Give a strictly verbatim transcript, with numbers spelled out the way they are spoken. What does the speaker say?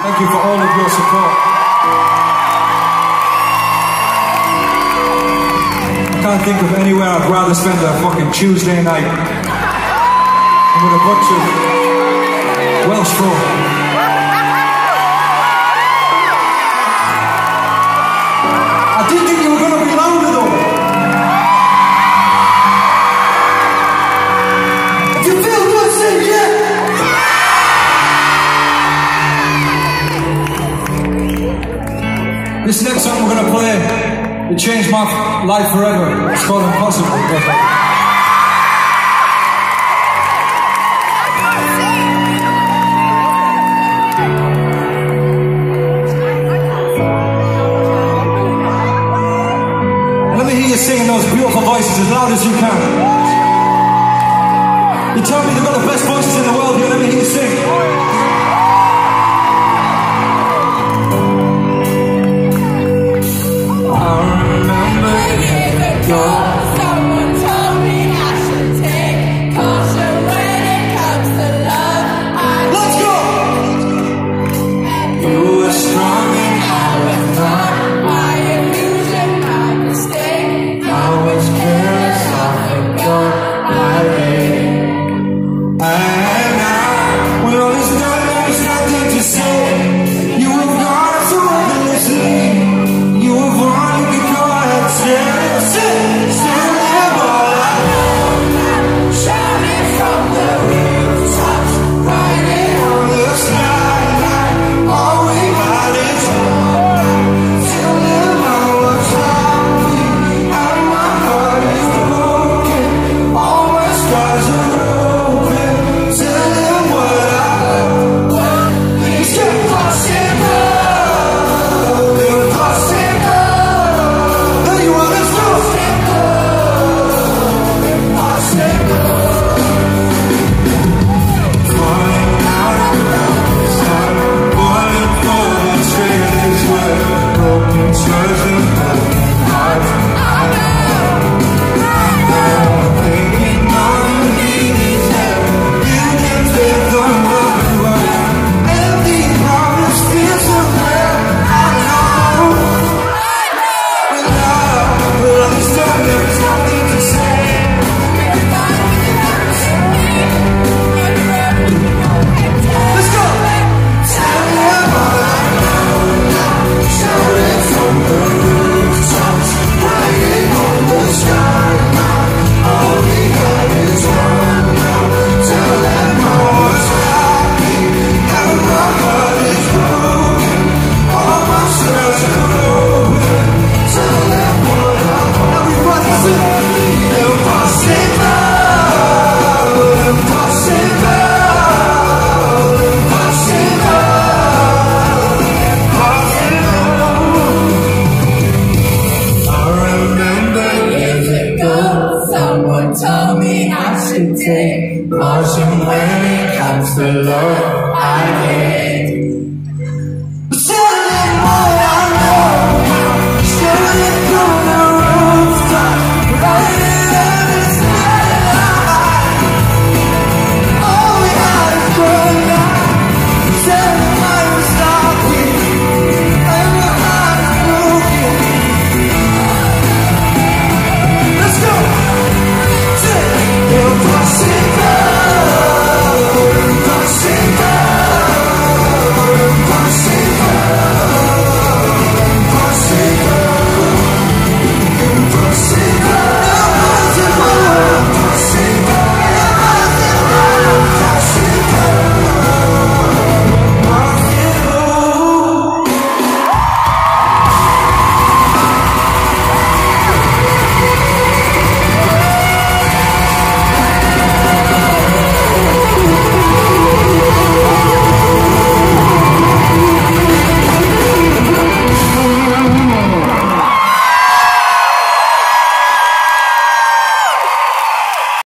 Thank you for all of your support. I can't think of anywhere I'd rather spend a fucking Tuesday night than with a bunch of Welsh folk. I didn't think you were going to be louder though. If you feel good, say yeah. This next song we're going to play, it changed my life forever. It's called Impossible. Let me hear you singing those beautiful voices as loud as you can. You tell me they're going to